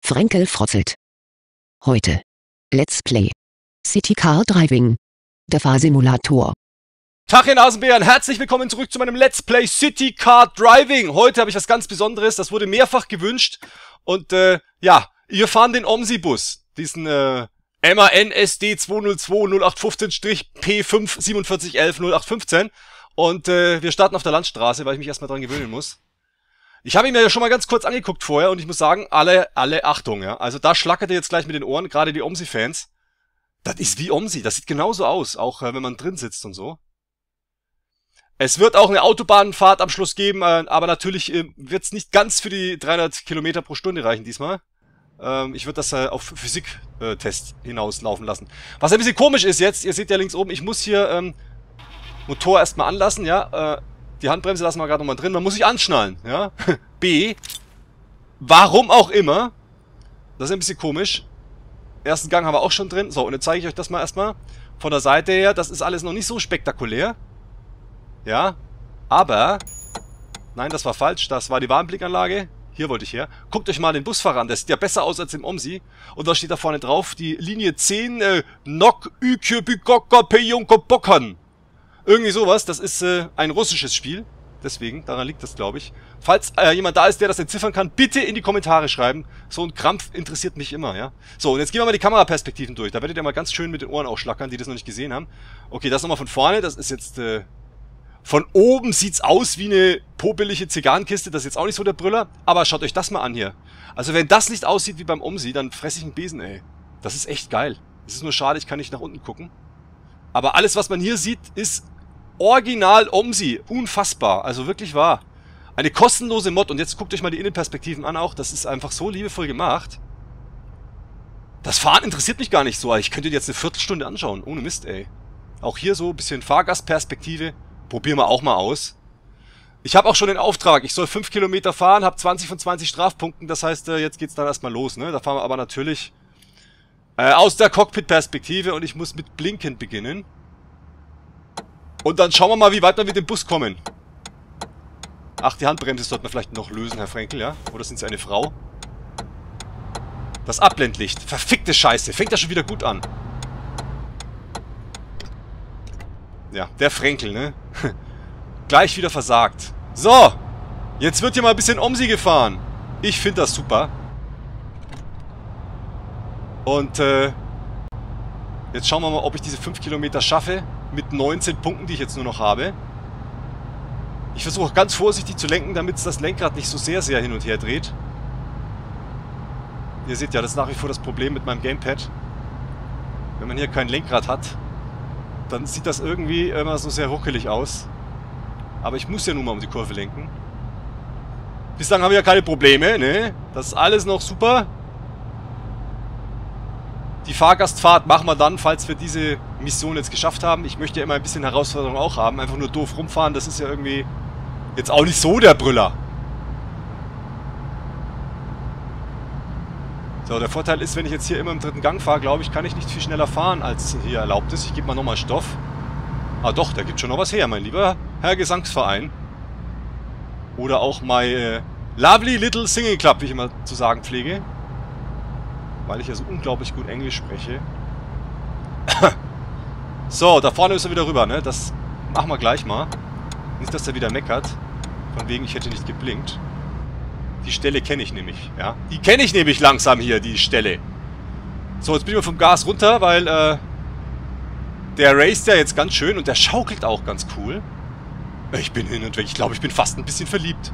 Frenkel frotzelt. Heute. Let's Play. City Car Driving. Der Fahrsimulator. Tag ihr Nasenbären, herzlich willkommen zurück zu meinem Let's Play City Car Driving. Heute habe ich was ganz Besonderes, das wurde mehrfach gewünscht. Und ja, wir fahren den OMSI-Bus. Diesen MAN SD 202 0815-P5 4711 0815. Und wir starten auf der Landstraße, weil ich mich erstmal dran gewöhnen muss. Ich habe ihn mir ja schon mal ganz kurz angeguckt vorher und ich muss sagen, alle Achtung, ja. Also da schlackert ihr jetzt gleich mit den Ohren, gerade die OMSI-Fans. Das ist wie OMSI, das sieht genauso aus, auch wenn man drin sitzt und so. Es wird auch eine Autobahnfahrt am Schluss geben, aber natürlich wird es nicht ganz für die 300 Kilometer pro Stunde reichen diesmal. Ich würde das auf Physiktest hinauslaufen lassen. Was ein bisschen komisch ist jetzt, ihr seht ja links oben, ich muss hier Motor erstmal anlassen, ja. Die Handbremse lassen wir gerade nochmal drin, man muss sich anschnallen, ja. B. Warum auch immer. Das ist ein bisschen komisch. Ersten Gang haben wir auch schon drin. So, und jetzt zeige ich euch das mal erstmal. Von der Seite her, das ist alles noch nicht so spektakulär. Ja, aber... Nein, das war falsch, das war die Warnblickanlage. Hier wollte ich her. Guckt euch mal den Busfahrer an, der sieht ja besser aus als im OMSI. Und da steht da vorne drauf, die Linie 10, Nok Ükübükokka Peyunkobokan. Irgendwie sowas, das ist ein russisches Spiel. Deswegen, daran liegt das, glaube ich. Falls jemand da ist, der das entziffern kann, bitte in die Kommentare schreiben. So ein Krampf interessiert mich immer, ja. So, und jetzt gehen wir mal die Kameraperspektiven durch. Da werdet ihr mal ganz schön mit den Ohren ausschlackern, die das noch nicht gesehen haben. Okay, das nochmal von vorne. Das ist jetzt... Von oben sieht's aus wie eine popelige Zigarrenkiste. Das ist jetzt auch nicht so der Brüller. Aber schaut euch das mal an hier. Also wenn das nicht aussieht wie beim OMSI, dann fresse ich einen Besen, ey. Das ist echt geil. Es ist nur schade, ich kann nicht nach unten gucken. Aber alles, was man hier sieht, ist original OMSI. Unfassbar. Also wirklich wahr. Eine kostenlose Mod. Und jetzt guckt euch mal die Innenperspektiven an auch. Das ist einfach so liebevoll gemacht. Das Fahren interessiert mich gar nicht so. Ich könnte dir jetzt eine Viertelstunde anschauen. Ohne Mist, ey. Auch hier so ein bisschen Fahrgastperspektive. Probieren wir auch mal aus. Ich habe auch schon den Auftrag. Ich soll 5 Kilometer fahren, habe 20 von 20 Strafpunkten. Das heißt, jetzt geht's dann erstmal los, ne? Da fahren wir aber natürlich aus der Cockpit-Perspektive und ich muss mit Blinken beginnen. Und dann schauen wir mal, wie weit wir mit dem Bus kommen. Ach, die Handbremse sollten wir vielleicht noch lösen, Herr Frenkel, ja? Oder sind Sie eine Frau? Das Abblendlicht. Verfickte Scheiße. Fängt ja schon wieder gut an. Ja, der Frenkel, ne? Gleich wieder versagt. So! Jetzt wird hier mal ein bisschen OMSI gefahren. Ich finde das super. Und, jetzt schauen wir mal, ob ich diese 5 Kilometer schaffe. Mit 19 Punkten, die ich jetzt nur noch habe. Ich versuche auch ganz vorsichtig zu lenken, damit das Lenkrad nicht so sehr hin und her dreht. Ihr seht ja, das ist nach wie vor das Problem mit meinem Gamepad. Wenn man hier kein Lenkrad hat, dann sieht das irgendwie immer so sehr ruckelig aus. Aber ich muss ja nun mal um die Kurve lenken. Bislang haben wir ja keine Probleme, ne? Das ist alles noch super. Die Fahrgastfahrt machen wir dann, falls wir diese Mission jetzt geschafft haben. Ich möchte ja immer ein bisschen Herausforderung auch haben. Einfach nur doof rumfahren, das ist ja irgendwie jetzt auch nicht so der Brüller. So, der Vorteil ist, wenn ich jetzt hier immer im dritten Gang fahre, glaube ich, kann ich nicht viel schneller fahren, als hier erlaubt ist. Ich gebe mal nochmal Stoff. Ah doch, da gibt schon noch was her, mein lieber Herr Gesangsverein. Oder auch my lovely little singing club, wie ich immer zu sagen pflege. Weil ich ja so unglaublich gut Englisch spreche. So, da vorne ist er wieder rüber, ne? Das machen wir gleich mal. Nicht, dass er wieder meckert. Von wegen, ich hätte nicht geblinkt. Die Stelle kenne ich nämlich, ja. Die kenne ich nämlich langsam hier, die Stelle. So, jetzt bin ich mal vom Gas runter, weil, der raced ja jetzt ganz schön und der schaukelt auch ganz cool. Ich bin hin und weg. Ich glaube, ich bin fast ein bisschen verliebt.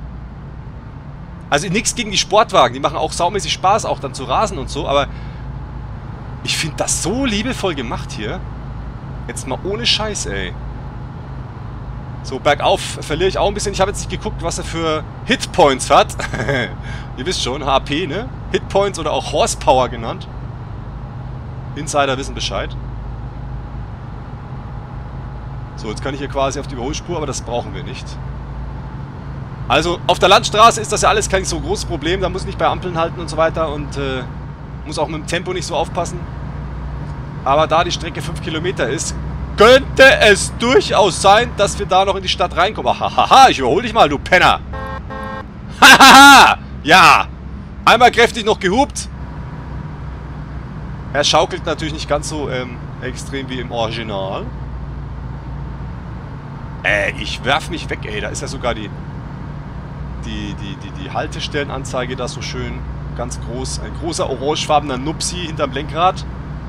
Also nichts gegen die Sportwagen. Die machen auch saumäßig Spaß, auch dann zu rasen und so, aber ich finde das so liebevoll gemacht hier. Jetzt mal ohne Scheiß, ey. So, bergauf verliere ich auch ein bisschen. Ich habe jetzt nicht geguckt, was er für Hitpoints hat. Ihr wisst schon, HP, ne? Hitpoints oder auch Horsepower genannt. Insider wissen Bescheid. So, jetzt kann ich hier quasi auf die Überholspur, aber das brauchen wir nicht. Also, auf der Landstraße ist das ja alles kein so großes Problem. Da muss ich nicht bei Ampeln halten und so weiter und muss auch mit dem Tempo nicht so aufpassen. Aber da die Strecke 5 Kilometer ist, könnte es durchaus sein, dass wir da noch in die Stadt reinkommen. Hahaha, ich überhole dich mal, du Penner. Hahaha, ja. Einmal kräftig noch gehupt. Er schaukelt natürlich nicht ganz so extrem wie im Original. Ich werf mich weg, ey. Da ist ja sogar die Haltestellenanzeige da so schön ganz groß. Ein großer orangefarbener Nupsi hinterm Lenkrad.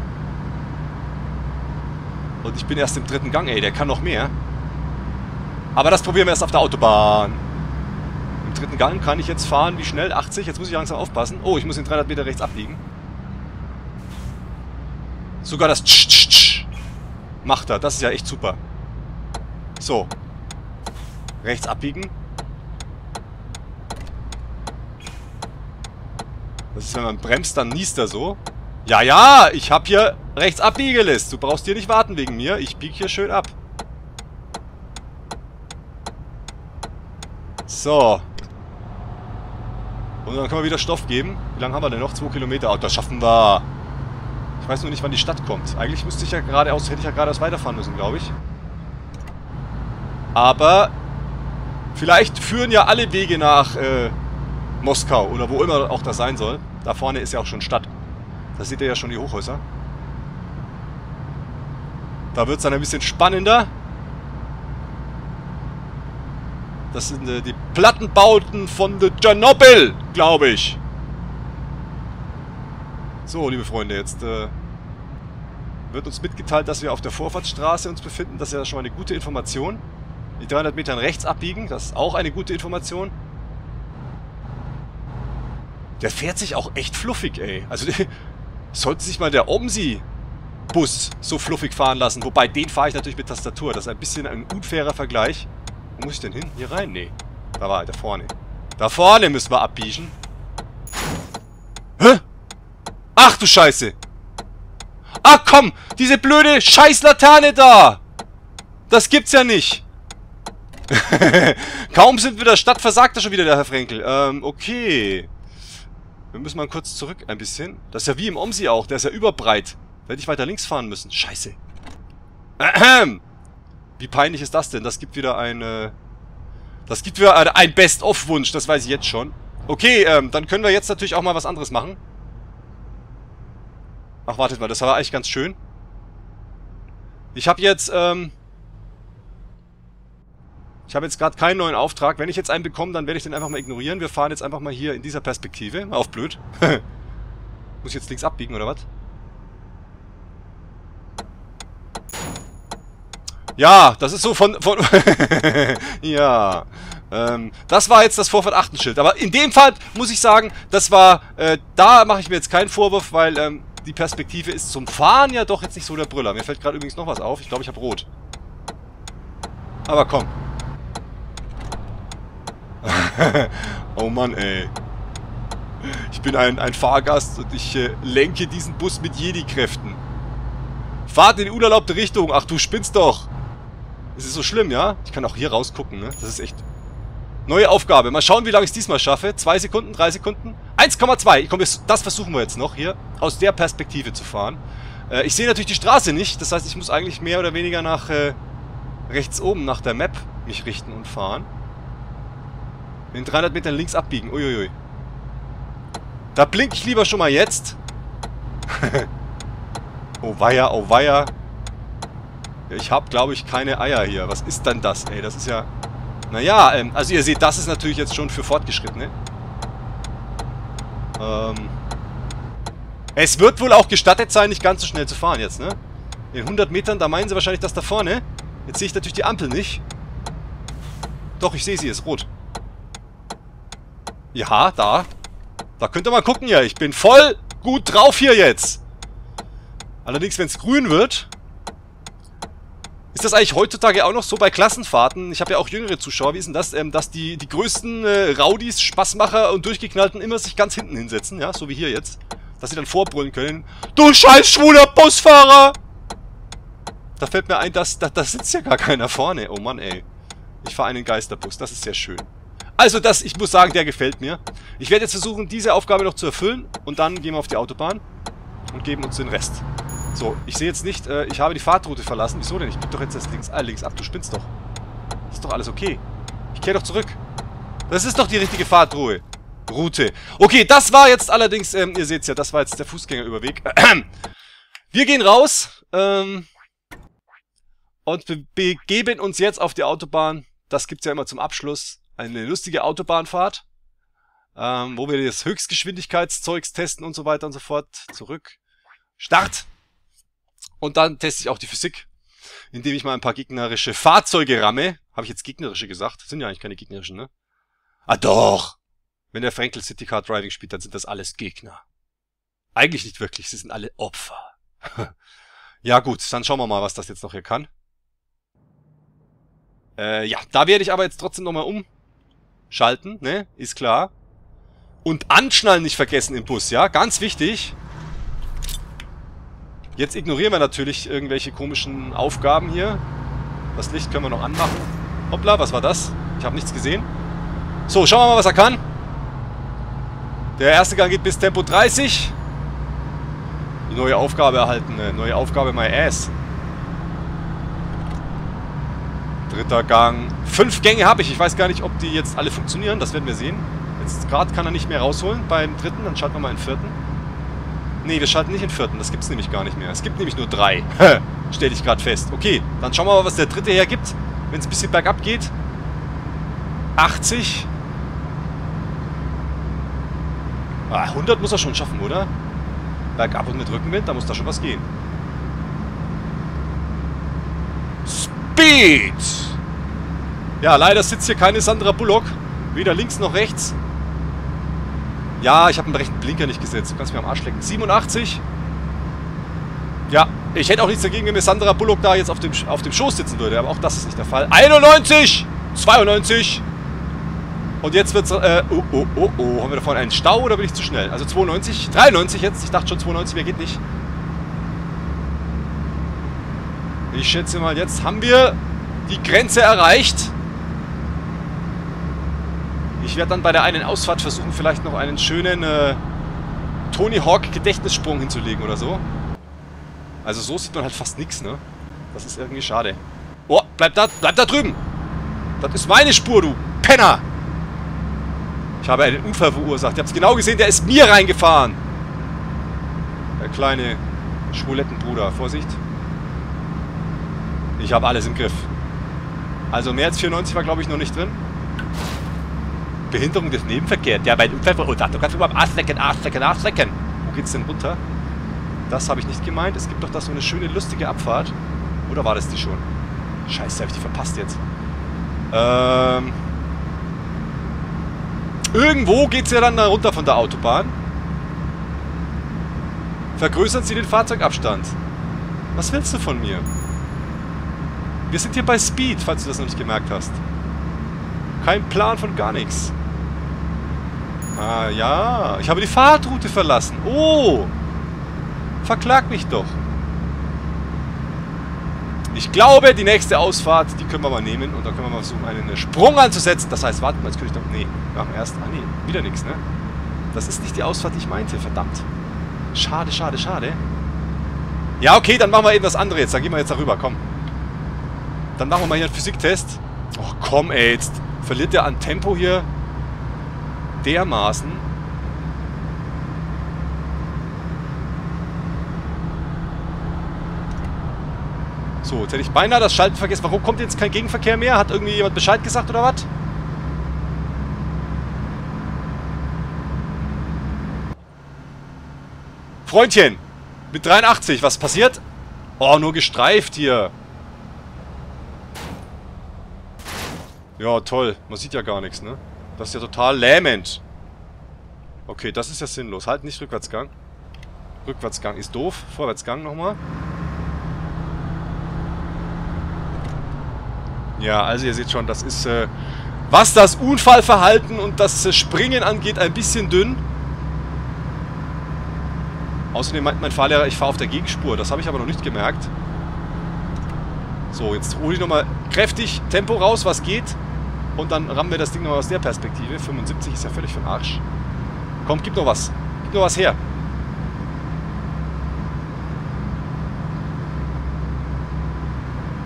Und ich bin erst im 3. Gang, ey. Der kann noch mehr. Aber das probieren wir erst auf der Autobahn. Im 3. Gang kann ich jetzt fahren. Wie schnell? 80. Jetzt muss ich langsam aufpassen. Oh, ich muss in 300 Meter rechts abbiegen. Sogar das macht er. Das ist ja echt super. So. Rechts abbiegen. Das ist, wenn man bremst, dann niest er so. Ja, ja, ich hab hier rechts Abbiegelist. Du brauchst hier nicht warten wegen mir. Ich biege hier schön ab. So. Und dann können wir wieder Stoff geben. Wie lange haben wir denn noch? 2 Kilometer. Oh, das schaffen wir. Ich weiß nur nicht, wann die Stadt kommt. Eigentlich müsste ich ja geradeaus, hätte ich ja geradeaus weiterfahren müssen, glaube ich. Aber vielleicht führen ja alle Wege nach Moskau oder wo immer auch das sein soll. Da vorne ist ja auch schon Stadt. Da seht ihr ja schon die Hochhäuser. Da wird es dann ein bisschen spannender. Das sind die Plattenbauten von Tschernobyl, glaube ich. So, liebe Freunde, jetzt wird uns mitgeteilt, dass wir auf der Vorfahrtsstraße uns befinden. Das ist ja schon mal eine gute Information. Die 300 Metern rechts abbiegen, das ist auch eine gute Information. Der fährt sich auch echt fluffig, ey. Also sollte sich mal der OMSI-Bus so fluffig fahren lassen. Wobei, den fahre ich natürlich mit Tastatur. Das ist ein bisschen ein unfairer Vergleich. Wo muss ich denn hin? Hier rein? Nee. Da war er, da vorne. Da vorne müssen wir abbiegen. Hä? Ach du Scheiße! Ach komm! Diese blöde Scheißlaterne da! Das gibt's ja nicht! Kaum sind wir der Stadt, versagt er schon wieder, der Herr Frenkel. Okay. Wir müssen mal kurz zurück ein bisschen. Das ist ja wie im OMSI auch. Der ist ja überbreit. Werde ich weiter links fahren müssen. Scheiße. Wie peinlich ist das denn? Das gibt wieder ein Best-of-Wunsch. Das weiß ich jetzt schon. Okay, dann können wir jetzt natürlich auch mal was anderes machen. Ach, wartet mal. Das war eigentlich ganz schön. Ich habe jetzt gerade keinen neuen Auftrag. Wenn ich jetzt einen bekomme, dann werde ich den einfach mal ignorieren. Wir fahren jetzt einfach mal hier in dieser Perspektive. Mal auf blöd. Muss ich jetzt links abbiegen, oder was? Ja, das ist so von ja. Das war jetzt das Vorfahrt-Achtenschild. Aber in dem Fall muss ich sagen, das war, da mache ich mir jetzt keinen Vorwurf, weil die Perspektive ist zum Fahren ja doch jetzt nicht so der Brüller. Mir fällt gerade übrigens noch was auf. Ich glaube, ich habe rot. Aber komm. Oh Mann, ey. Ich bin ein Fahrgast und ich lenke diesen Bus mit Jedi-Kräften. Fahrt in die unerlaubte Richtung. Ach, du spinnst doch. Ist es so schlimm, ja? Ich kann auch hier rausgucken, ne? Das ist echt... Neue Aufgabe. Mal schauen, wie lange ich es diesmal schaffe. 2 Sekunden, 3 Sekunden. 1,2. Komm, das versuchen wir jetzt noch hier. Aus der Perspektive zu fahren. Ich sehe natürlich die Straße nicht. Das heißt, ich muss eigentlich mehr oder weniger nach rechts oben, nach der Map, mich richten und fahren. In 300 Metern links abbiegen. Uiuiui. Da blinke ich lieber schon mal jetzt. Oh weia, oh weia. Ich habe, glaube ich, keine Eier hier. Was ist denn das, ey? Das ist ja... Naja, also ihr seht, das ist natürlich jetzt schon für Fortgeschrittene. Es wird wohl auch gestattet sein, nicht ganz so schnell zu fahren jetzt, ne? In 100 Metern, da meinen sie wahrscheinlich das da vorne. Jetzt sehe ich natürlich die Ampel nicht. Doch, ich sehe sie, ist rot. Ja, da. Da könnt ihr mal gucken hier. Ich bin voll gut drauf hier jetzt. Allerdings, wenn es grün wird... Ist das eigentlich heutzutage auch noch so bei Klassenfahrten? Ich habe ja auch jüngere Zuschauer. Wie ist denn das? Dass die größten Rowdies, Spaßmacher und Durchgeknallten immer sich ganz hinten hinsetzen, ja? So wie hier jetzt. Dass sie dann vorbrüllen können. Du scheiß schwuler Busfahrer! Da fällt mir ein, da sitzt ja gar keiner vorne. Oh Mann, ey. Ich fahre einen Geisterbus. Das ist sehr schön. Also ich muss sagen, der gefällt mir. Ich werde jetzt versuchen, diese Aufgabe noch zu erfüllen. Und dann gehen wir auf die Autobahn. Und geben uns den Rest. So, ich sehe jetzt nicht, ich habe die Fahrtroute verlassen. Wieso denn? Ich bieg doch jetzt erst links ab. Du spinnst doch. Ist doch alles okay. Ich kehre doch zurück. Das ist doch die richtige Fahrtroute. Route. Okay, das war jetzt allerdings, ihr seht's ja, das war jetzt der Fußgängerüberweg. Wir gehen raus und begeben uns jetzt auf die Autobahn. Das gibt's ja immer zum Abschluss. Eine lustige Autobahnfahrt, wo wir das Höchstgeschwindigkeitszeugs testen und so weiter und so fort. Zurück. Start! Und dann teste ich auch die Physik, indem ich mal ein paar gegnerische Fahrzeuge ramme. Habe ich jetzt gegnerische gesagt? Das sind ja eigentlich keine gegnerischen, ne? Ah doch! Wenn der Frenkel City Car Driving spielt, dann sind das alles Gegner. Eigentlich nicht wirklich, sie sind alle Opfer. Ja gut, dann schauen wir mal, was das jetzt noch hier kann. Ja, da werde ich aber jetzt trotzdem nochmal umschalten, ne? Ist klar. Und anschnallen nicht vergessen im Bus, ja? Ganz wichtig. Jetzt ignorieren wir natürlich irgendwelche komischen Aufgaben hier. Das Licht können wir noch anmachen. Hoppla, was war das? Ich habe nichts gesehen. So, schauen wir mal, was er kann. Der erste Gang geht bis Tempo 30. Die neue Aufgabe erhalten. Neue Aufgabe, my ass. Dritter Gang. 5 Gänge habe ich. Ich weiß gar nicht, ob die jetzt alle funktionieren. Das werden wir sehen. Jetzt gerade kann er nicht mehr rausholen beim dritten. Dann schalten wir mal in den vierten. Nee, wir schalten nicht in den vierten. Das gibt es nämlich gar nicht mehr. Es gibt nämlich nur 3. Stelle ich gerade fest. Okay, dann schauen wir mal, was der dritte hergibt. Wenn es ein bisschen bergab geht. 80. 100 muss er schon schaffen, oder? Bergab und mit Rückenwind, da muss da schon was gehen. Speed! Ja, leider sitzt hier keine Sandra Bullock. Weder links noch rechts. Ja, ich habe einen rechten Blinker nicht gesetzt. Du kannst mir am Arsch lecken. 87. Ja, ich hätte auch nichts dagegen, wenn mir Sandra Bullock da jetzt auf dem Schoß sitzen würde. Aber auch das ist nicht der Fall. 91! 92! Und jetzt wird's, Haben wir da vorne einen Stau oder bin ich zu schnell? Also 92, 93 jetzt. Ich dachte schon 92, mehr geht nicht. Ich schätze mal, jetzt haben wir die Grenze erreicht. Ich werde dann bei der einen Ausfahrt versuchen, vielleicht noch einen schönen Tony Hawk Gedächtnissprung hinzulegen oder so. Also so sieht man halt fast nichts, ne? Das ist irgendwie schade. Oh, bleib da drüben! Das ist meine Spur, du Penner! Ich habe einen Unfall verursacht. Ihr habt es genau gesehen, der ist mir reingefahren. Der kleine Schwulettenbruder. Vorsicht. Ich habe alles im Griff. Also mehr als 94 war, glaube ich, noch nicht drin. Behinderung des Nebenverkehrs. Der bei einem Unfall verursacht. Du kannst immer am Arschlecken. Wo geht's denn runter? Das habe ich nicht gemeint. Es gibt doch da so eine schöne, lustige Abfahrt. Oder war das die schon? Scheiße, habe ich die verpasst jetzt. Irgendwo geht es ja dann da runter von der Autobahn. Vergrößern Sie den Fahrzeugabstand. Was willst du von mir? Wir sind hier bei Speed, falls du das noch nicht gemerkt hast. Kein Plan von gar nichts. Ah ja, ich habe die Fahrtroute verlassen. Oh, verklag mich doch. Ich glaube, die nächste Ausfahrt, die können wir mal nehmen. Und dann können wir mal versuchen, einen Sprung anzusetzen. Das heißt, warte mal, jetzt könnte ich doch... Nee, wir machen erst... Ah, nee, wieder nichts, ne? Das ist nicht die Ausfahrt, die ich meinte. Verdammt. Schade, schade, schade. Ja, okay, dann machen wir eben das andere jetzt. Dann gehen wir jetzt darüber, komm. Dann machen wir mal hier einen Physiktest. Oh, komm, ey, jetzt verliert der an Tempo hier dermaßen. So, jetzt hätte ich beinahe das Schalten vergessen. Warum kommt jetzt kein Gegenverkehr mehr? Hat irgendwie jemand Bescheid gesagt oder was? Freundchen, mit 83, was passiert? Oh, nur gestreift hier. Ja, toll. Man sieht ja gar nichts, ne? Das ist ja total lähmend. Okay, das ist ja sinnlos. Halt nicht Rückwärtsgang. Rückwärtsgang ist doof. Vorwärtsgang nochmal. Ja, also ihr seht schon, das ist, was das Unfallverhalten und das Springen angeht, ein bisschen dünn. Außerdem meint mein Fahrlehrer, ich fahre auf der Gegenspur. Das habe ich aber noch nicht gemerkt. So, jetzt hole ich nochmal kräftig Tempo raus, was geht. Und dann rammen wir das Ding nochmal aus der Perspektive. 75 ist ja völlig für den Arsch. Komm, gib noch was. Gib noch was her.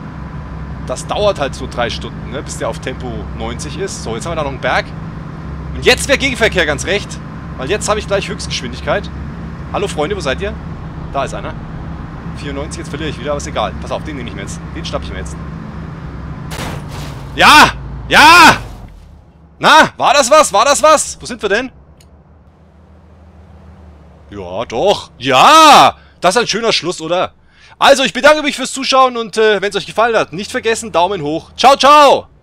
Das dauert halt so 3 Stunden, ne, bis der auf Tempo 90 ist. So, jetzt haben wir da noch einen Berg. Und jetzt wäre Gegenverkehr ganz recht. Weil jetzt habe ich gleich Höchstgeschwindigkeit. Hallo Freunde, wo seid ihr? Da ist einer. 94, jetzt verliere ich wieder, aber ist egal. Pass auf, den nehme ich mir jetzt. Den schnapp ich mir jetzt. Ja! Ja! Na, war das was? War das was? Wo sind wir denn? Ja, doch. Ja! Das ist ein schöner Schluss, oder? Also, ich bedanke mich fürs Zuschauen und wenn es euch gefallen hat, nicht vergessen, Daumen hoch. Ciao, ciao!